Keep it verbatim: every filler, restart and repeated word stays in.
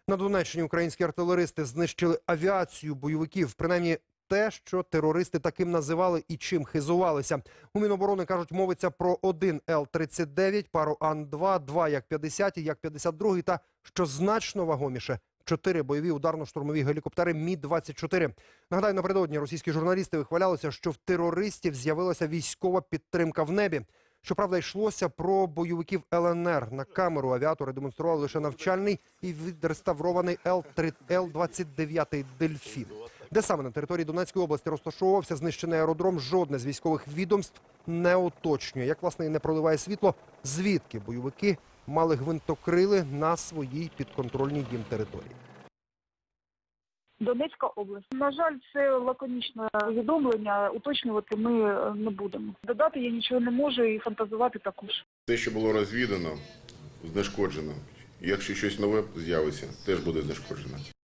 На Донеччині українські артилеристи знищили авіацію бойовиків. Принаймні те, що терористи таким називали і чим хизувалися. У Міноборони кажуть, мовиться про один Л тридцять дев'ять, пару Ан два, два Як п'ятдесят і Як п'ятдесят два та, що значно вагоміше, чотири бойові ударно-штурмові гелікоптери Мі двадцять чотири. Нагадаю, напередодні російські журналісти вихвалялися, що в терористів з'явилася військова підтримка в небі. Щоправда, йшлося про бойовиків Л Н Р. На камеру авіатори демонстрували лише навчальний і відреставрований Л двадцять дев'ять «Дельфін». Де саме на території Донецької області розташовувався знищений аеродром, жодне з військових відомств не уточнює. Як, власне, і не проливає світло, звідки бойовики мали гвинтокрили на своїй підконтрольній їм території. Донецька область. На жаль, це лаконічне повідомлення, уточнювати ми не будемо. Додати я нічого не можу і фантазувати також. Те, що було розвідано, знешкоджено. Якщо щось нове з'явиться, теж буде знешкоджено.